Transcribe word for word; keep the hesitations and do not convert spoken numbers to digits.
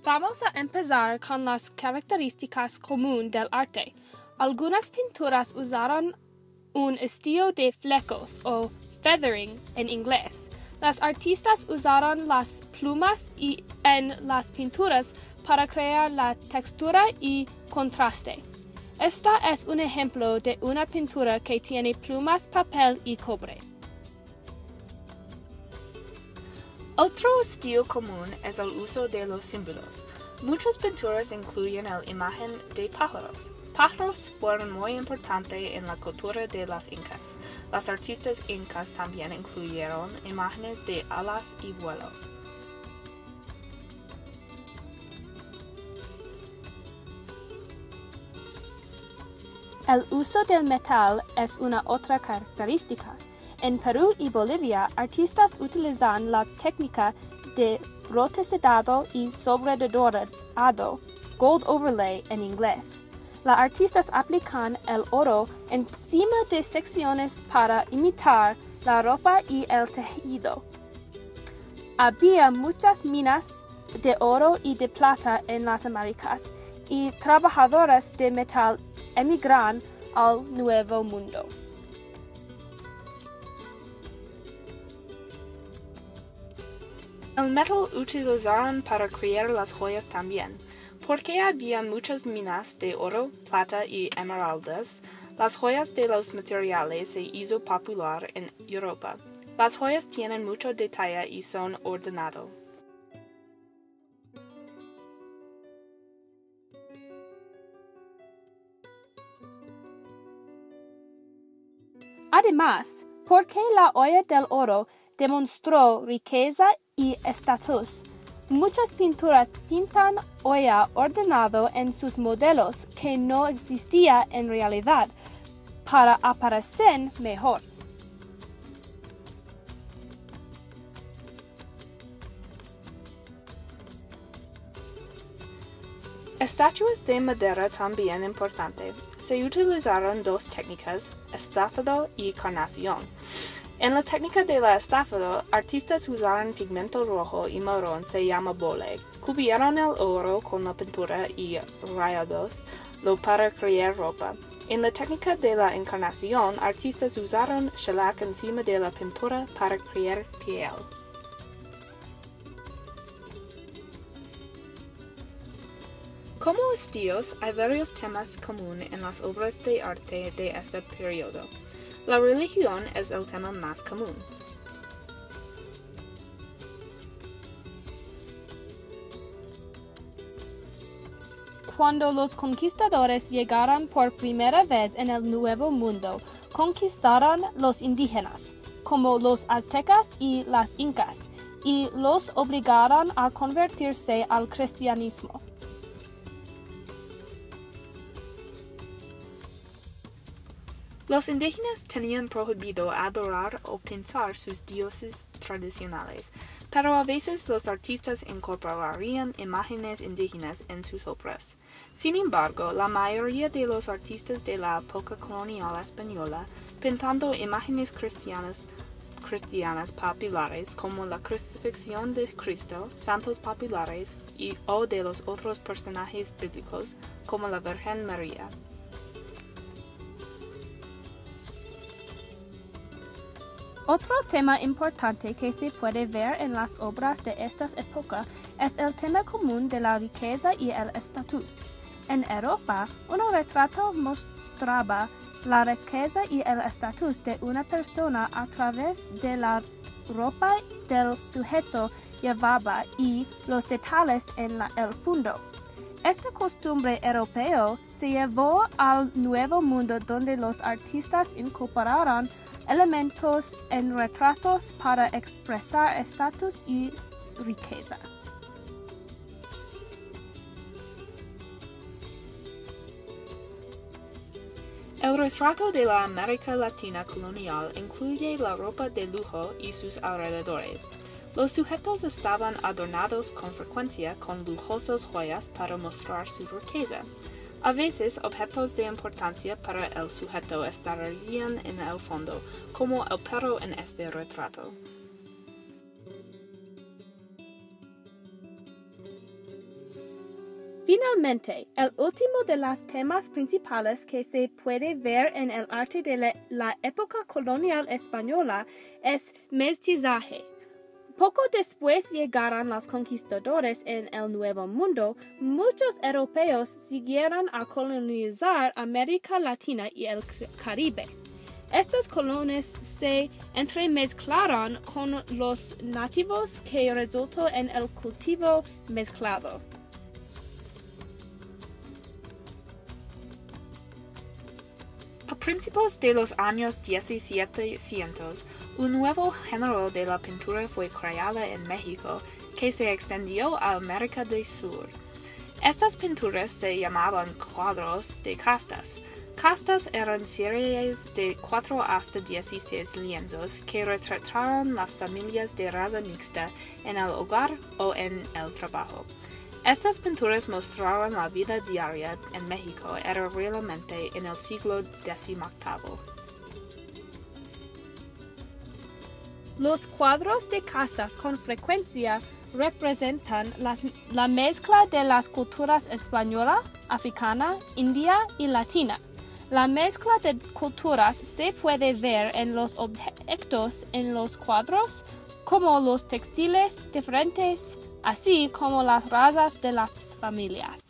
Vamos a empezar con las características comunes del arte. Algunas pinturas usaron un estilo de flecos o feathering en inglés. Las artistas usaron las plumas y en las pinturas para crear la textura y contraste. Esta es un ejemplo de una pintura que tiene plumas, papel y cobre. Otro estilo común es el uso de los símbolos. Muchas pinturas incluyen la imagen de pájaros. Pájaros fueron muy importantes en la cultura de las incas. Las artistas incas también incluyeron imágenes de alas y vuelo. El uso del metal es una otra característica. En Perú y Bolivia, artistas utilizan la técnica de brote sedado y sobredorado, gold overlay en inglés. Las artistas aplican el oro encima de secciones para imitar la ropa y el tejido. Había muchas minas de oro y de plata en las Américas, y trabajadores de metal emigran al Nuevo Mundo. El metal utilizaron para crear las joyas también. Porque había muchas minas de oro, plata y esmeraldas, las joyas de los materiales se hizo popular en Europa. Las joyas tienen mucho detalle y son ordenado. Además, porque la olla del oro demostró riqueza y estatus, muchas pinturas pintan olla ordenado en sus modelos que no existía en realidad, para aparecer mejor. Estatuas de madera también importante. Se utilizaron dos técnicas, estafado y carnación. En la técnica de la estafado, artistas usaron pigmento rojo y marrón, se llama bole. Cubrieron el oro con la pintura y rayados lo para crear ropa. En la técnica de la encarnación, artistas usaron shellac encima de la pintura para crear piel. Como estilos, hay varios temas comunes en las obras de arte de este periodo. La religión es el tema más común. Cuando los conquistadores llegaron por primera vez en el Nuevo Mundo, conquistaron los indígenas, como los aztecas y las incas, y los obligaron a convertirse al cristianismo. Los indígenas tenían prohibido adorar o pintar sus dioses tradicionales, pero a veces los artistas incorporarían imágenes indígenas en sus obras. Sin embargo, la mayoría de los artistas de la época colonial española, pintando imágenes cristianas, cristianas populares como la crucifixión de Cristo, santos populares y o de los otros personajes bíblicos como la Virgen María. Otro tema importante que se puede ver en las obras de esta época es el tema común de la riqueza y el estatus. En Europa, un retrato mostraba la riqueza y el estatus de una persona a través de la ropa del sujeto llevaba y los detalles en la, el fondo. Esta costumbre europea se llevó al Nuevo Mundo, donde los artistas incorporaron elementos en retratos para expresar estatus y riqueza. El retrato de la América Latina colonial incluye la ropa de lujo y sus alrededores. Los sujetos estaban adornados con frecuencia con lujosas joyas para mostrar su riqueza. A veces, objetos de importancia para el sujeto estarían en el fondo, como el perro en este retrato. Finalmente, el último de los temas principales que se puede ver en el arte de la, la época colonial española es mestizaje. Poco después llegaron los conquistadores en el Nuevo Mundo, muchos europeos siguieron a colonizar América Latina y el Caribe. Estos colonos se entremezclaron con los nativos que resultó en el cultivo mezclado. A principios de los años mil setecientos, un nuevo género de la pintura fue creado en México que se extendió a América del Sur. Estas pinturas se llamaban cuadros de castas. Castas eran series de cuatro hasta dieciséis lienzos que retrataron las familias de raza mixta en el hogar o en el trabajo. Estas pinturas mostraron la vida diaria en México era realmente en el siglo decimoctavo. Los cuadros de castas con frecuencia representan las, la mezcla de las culturas española, africana, india y latina. La mezcla de culturas se puede ver en los objetos en los cuadros, como los textiles diferentes, así como las razas de las familias.